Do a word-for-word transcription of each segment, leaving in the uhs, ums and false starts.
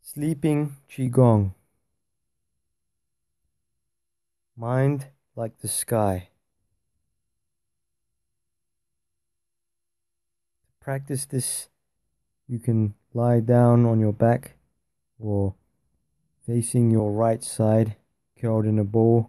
Sleeping Qigong. Mind like the sky. To practice this, you can lie down on your back or facing your right side, curled in a ball.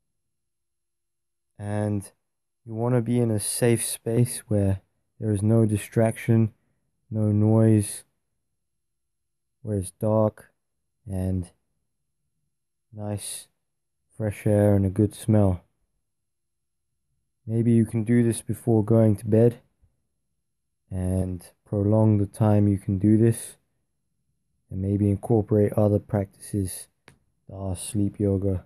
And you want to be in a safe space where there is no distraction, no noise, where it's dark and nice fresh air and a good smell. Maybe you can do this before going to bed and prolong the time you can do this, and maybe incorporate other practices that are sleep yoga.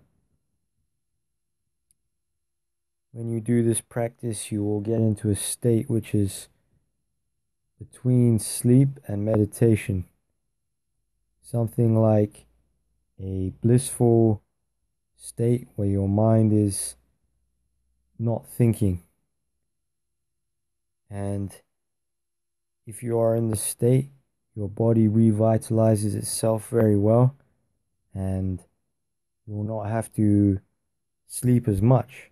When you do this practice, you will get into a state which is between sleep and meditation, something like a blissful state where your mind is not thinking. And if you are in this state, your body revitalizes itself very well, and you will not have to sleep as much.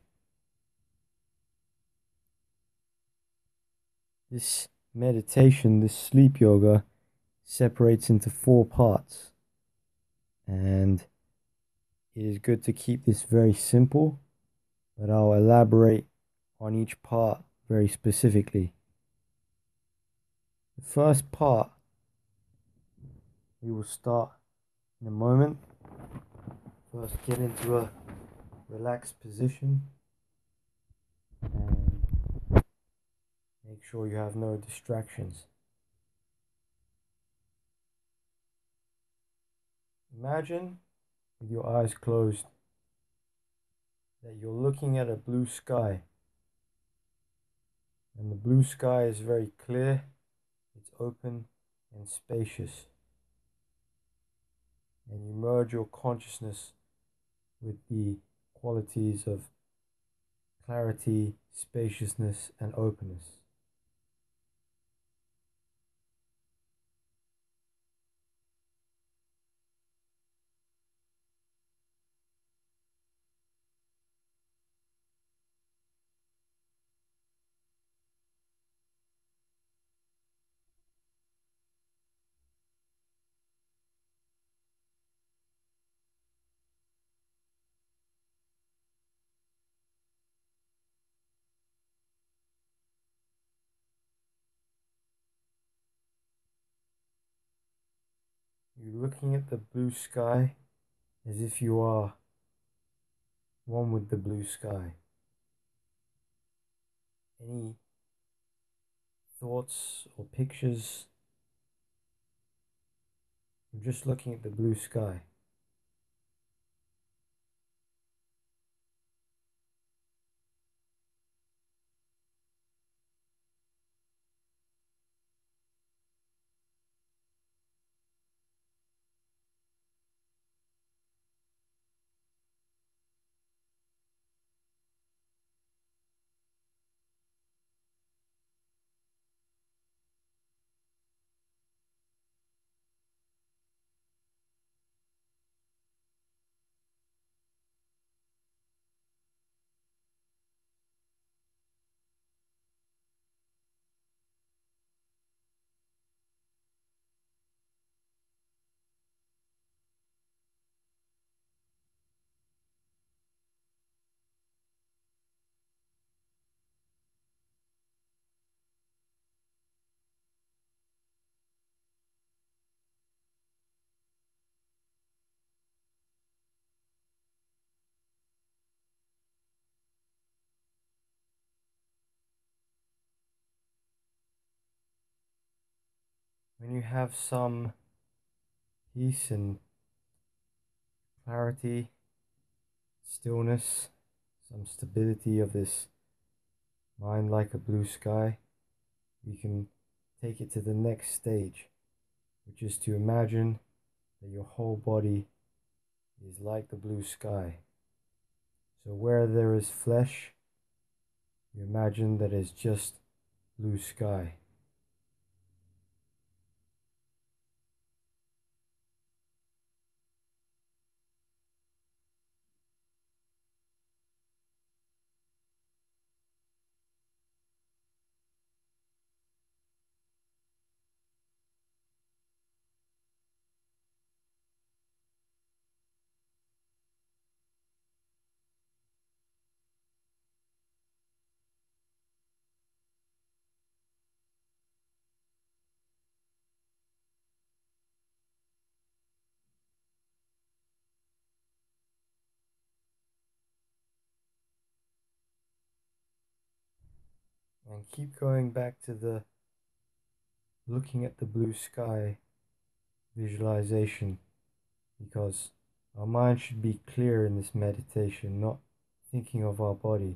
This meditation, this sleep yoga, separates into four parts, and it is good to keep this very simple, but I'll elaborate on each part very specifically. The first part we will start in a moment. First, get into a relaxed position and make sure you have no distractions. Imagine, with your eyes closed, that you're looking at a blue sky, and the blue sky is very clear, it's open and spacious, and you merge your consciousness with the qualities of clarity, spaciousness, and openness. You're looking at the blue sky as if you are one with the blue sky. Any thoughts or pictures? You're just looking at the blue sky. When you have some peace and clarity, stillness, some stability of this mind like a blue sky, you can take it to the next stage, which is to imagine that your whole body is like the blue sky. So where there is flesh, you imagine that it's just blue sky. And keep going back to the looking at the blue sky visualization, because our mind should be clear in this meditation, not thinking of our body.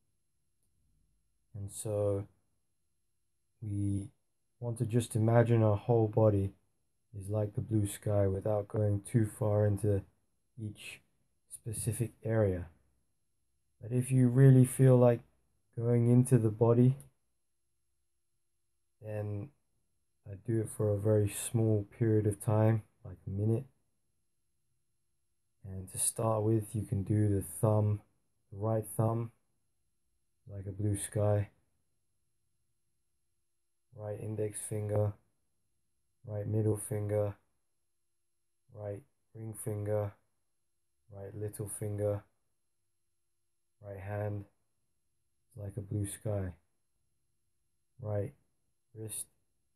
And so we want to just imagine our whole body is like the blue sky without going too far into each specific area. But if you really feel like going into the body, then I do it for a very small period of time, like a minute. And to start with, you can do the thumb, the right thumb, like a blue sky, right index finger, right middle finger, right ring finger, right little finger, right hand, like a blue sky, right wrist,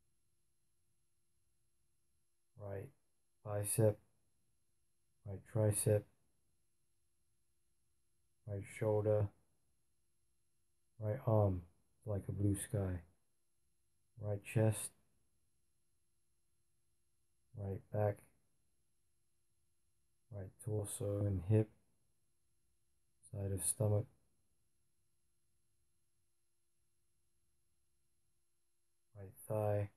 right bicep, right tricep, right shoulder, right arm, like a blue sky, right chest, right back, right torso and hip, side of stomach, right thigh,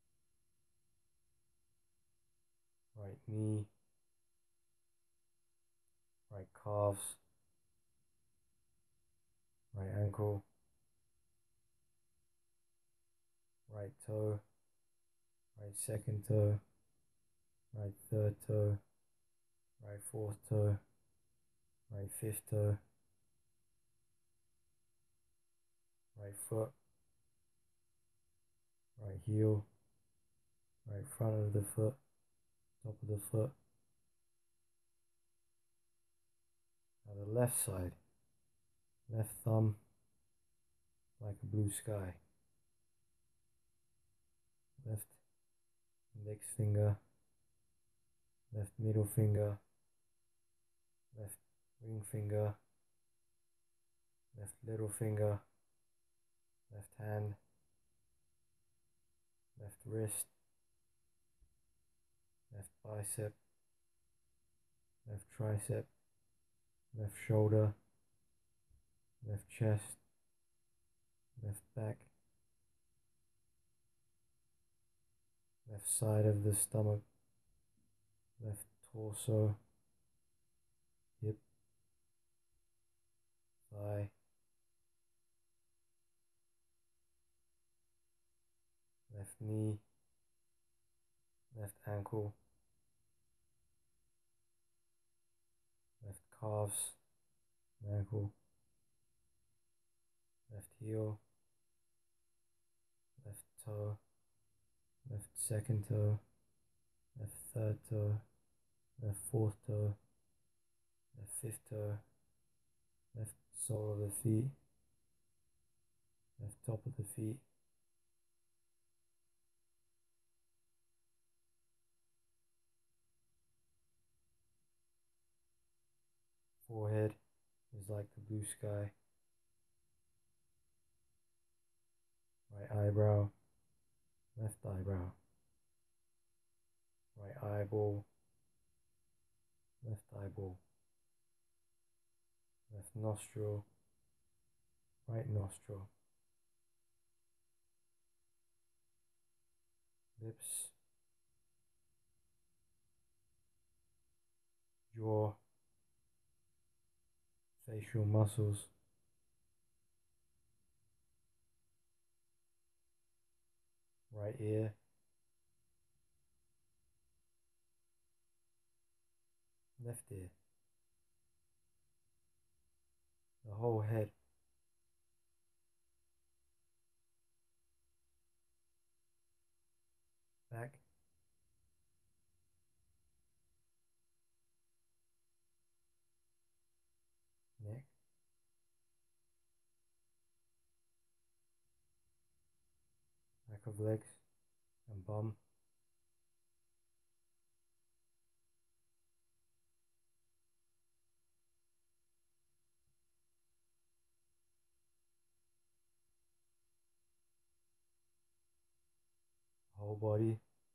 right knee, right calves, right ankle, right toe, right second toe, right third toe, right fourth toe, right fifth toe, right foot, right heel, right front of the foot, top of the foot. Now the left side, left thumb, like a blue sky, left index finger, left middle finger, left ring finger, left little finger, left hand, left wrist, left bicep, left tricep, left shoulder, left chest, left back, left side of the stomach, left torso, hip, thigh, left knee, left ankle, left calves, ankle, left heel, left toe, left second toe, left third toe, left fourth toe, left fifth toe, left sole of the feet, left top of the feet, forehead is like the blue sky, right eyebrow, left eyebrow, right eyeball, left eyeball, left nostril, right nostril, lips, jaw, facial muscles, right ear, left ear, the whole head, back, neck, back of legs and bum, whole body.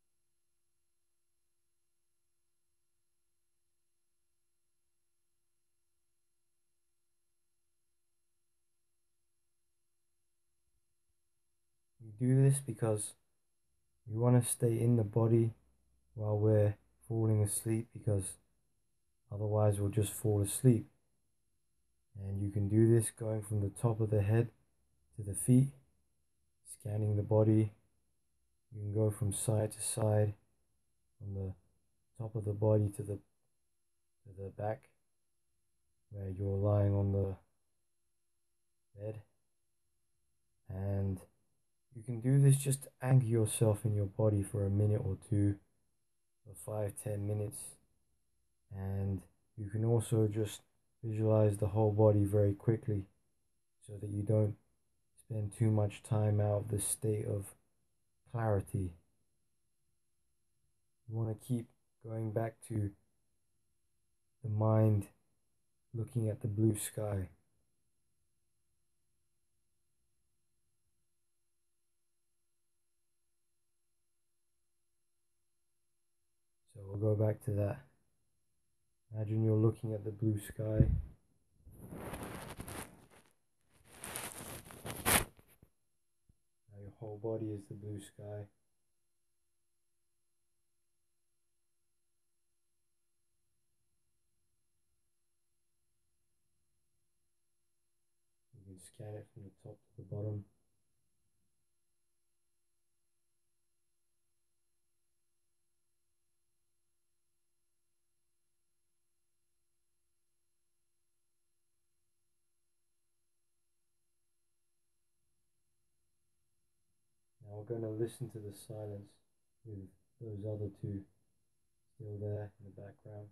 We do this because we want to stay in the body while we're falling asleep, because otherwise we'll just fall asleep. And you can do this going from the top of the head to the feet, scanning the body. You can go from side to side, from the top of the body to the to the back, where you're lying on the bed. And you can do this just to anchor yourself in your body for a minute or two, for five, ten minutes. And you can also just visualize the whole body very quickly, so that you don't spend too much time out of this state of clarity. You want to keep going back to the mind looking at the blue sky. So we'll go back to that. Imagine you're looking at the blue sky. Now your whole body is the blue sky. You can scan it from the top to the bottom. Now we're going to listen to the silence with those other two still there in the background.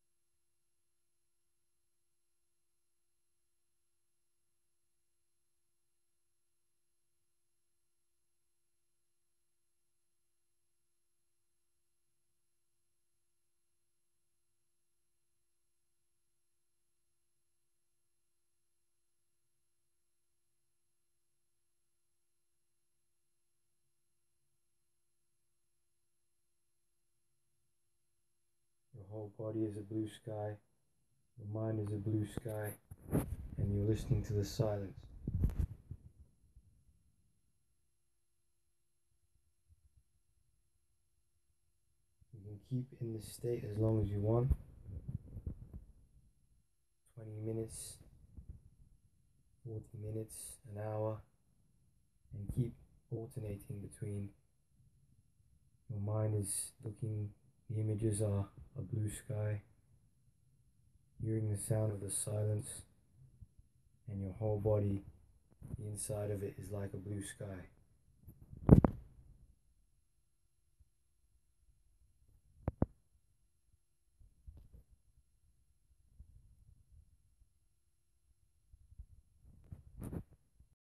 Your whole body is a blue sky, your mind is a blue sky, and you're listening to the silence. You can keep in this state as long as you want, twenty minutes, forty minutes, an hour, and keep alternating between your mind is looking, the images are a blue sky, hearing the sound of the silence, and your whole body, the inside of it is like a blue sky.